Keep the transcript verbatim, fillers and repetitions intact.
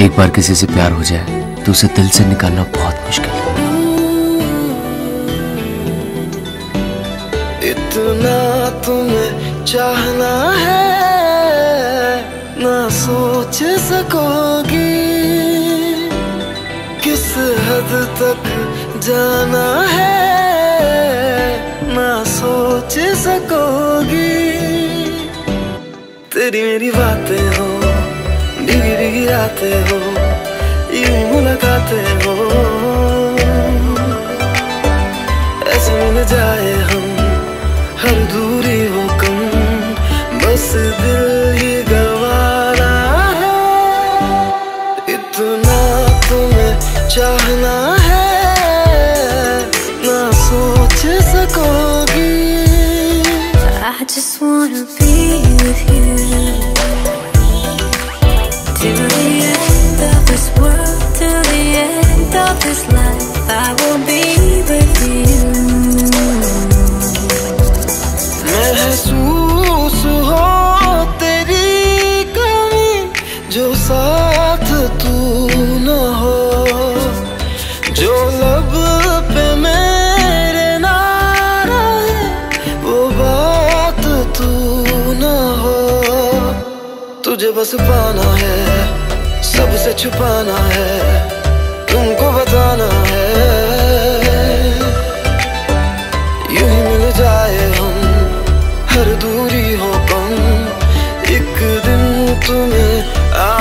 एक बार किसी से प्यार हो जाए तो उसे दिल से निकालना बहुत मुश्किल है। इतना तुम्हें चाहना है ना सोच सकोगी, किस हद तक जाना है ना सोच सकोगी। तेरी मेरी बातें हो, भीगी भीगी रातें हो, यूं मुलाकातें हो, ऐसे मिल जाए हम, हर दूरी हो कम, बस दिल ही गवारा है। इतना तुम्हें चाहना है ना सोच सकोगी। I just wanna be with you till the end of this world, till the end of this life. I will be with you. महसूस हो तेरी कमी, जो साथ तू न हो, जो लब पे मेरे ना रहे, वो बात तू न हो। तुझे बस पाना है, सबसे छुपाना है, तुमको बताना है, यूं ही मिल जाए हम, हर दूरी हो कम, एक दिन तुम्हें आ